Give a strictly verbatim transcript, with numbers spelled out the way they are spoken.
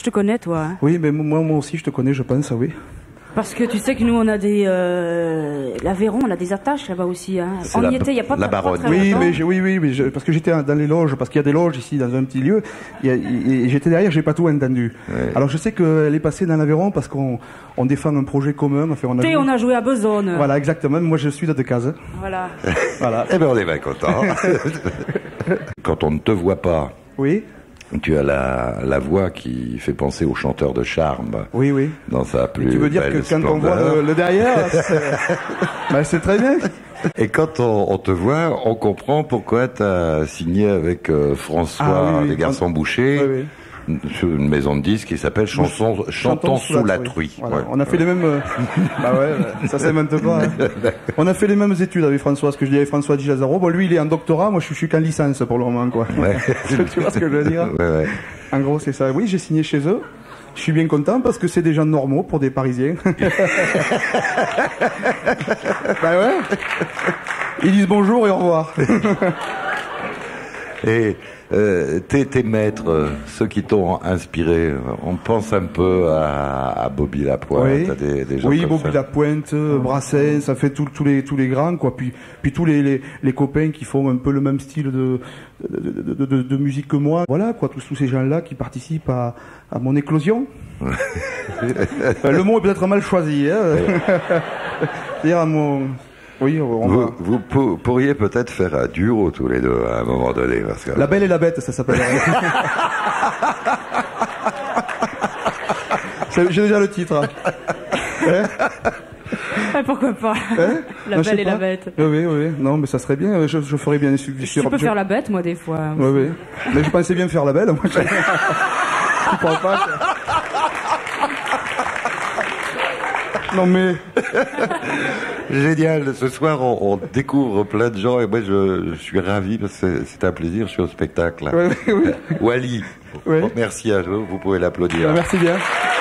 Je te connais, toi. Hein. Oui, mais moi, moi aussi, je te connais, je pense, oui. Parce que tu sais que nous, on a des... Euh, L'Aveyron, on a des attaches là-bas aussi. Hein. On y était, il n'y a pas la pas Baronne. très Oui, longtemps. mais je, oui, oui, mais je, parce que j'étais dans les loges, parce qu'il y a des loges ici, dans un petit lieu, et, et, et j'étais derrière, j'ai pas tout entendu. Ouais. Alors je sais qu'elle est passée dans l'Aveyron parce qu'on on défend un projet commun. Enfin, on a, T'es, joué... on a joué à Besançon. Voilà, exactement. Moi, je suis de Decazes. Voilà. Voilà. Eh ben, on est bien content. Quand on ne te voit pas, Oui, tu as la, la voix qui fait penser au chanteur de charme. oui, oui. Dans sa plus Tu veux dire belle que quand on voit splendeur. le, le derrière, c'est ben, c'est très bien. Et quand on, on te voit, on comprend pourquoi tu as signé avec euh, François Ah, oui, oui. des Garçons Bouchers, Oui, oui. sur une maison de disques qui s'appelle Chanson, Chantons sous la truie. Voilà. Ouais. On a fait les mêmes. euh, bah ouais, ça s'invente pas. Hein. On a fait les mêmes études avec François, ce que je dis avec François Di Lazzaro. Bon, lui, il est en doctorat, moi, je suis, je suis qu'en licence pour le moment, quoi. Ouais. Tu vois ce que je veux dire? Ouais, ouais. En gros, c'est ça. Oui, j'ai signé chez eux. Je suis bien content parce que c'est des gens normaux pour des Parisiens. Bah ouais. Ils disent bonjour et au revoir. Et euh, tes, tes maîtres, euh, ceux qui t'ont inspiré, euh, on pense un peu à, à Bobby Lapointe, Oui, à des, des gens oui, comme Bobby ça. Lapointe, euh, Brassens, ça fait tous tous les tous les grands, quoi. Puis puis tous les, les les copains qui font un peu le même style de de, de, de, de, de musique que moi. Voilà, quoi. Tous tous ces gens-là qui participent à à mon éclosion. Euh, le mot est peut-être mal choisi, hein. C'est-à-dire à mon oui, on va... Vous, vous pour- pourriez peut-être faire un duo tous les deux à un moment donné. Parce que... La Belle et la Bête, ça s'appelle. C'est- J'ai déjà le titre. Hein. Hein Ouais, pourquoi pas. Hein La Non, je sais Belle et la pas. Bête. Oui, oui, oui. Non, mais ça serait bien. Je, je ferais bien. Sur, Tu peux faire la bête, moi, des fois. Oui, oui. Mais je pensais bien faire la belle. Moi, je... tu crois pas que... Non, mais... Génial. Ce soir, on, on découvre plein de gens et moi, je, je suis ravi parce que c'est- c'est un plaisir. Je suis au spectacle. Oui, oui, oui. Wally. Oui. Merci à vous. Vous pouvez l'applaudir. Merci bien.